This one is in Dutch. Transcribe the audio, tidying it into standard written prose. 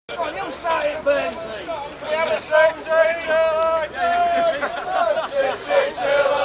Come on, you'll start it, Burns. We have a song to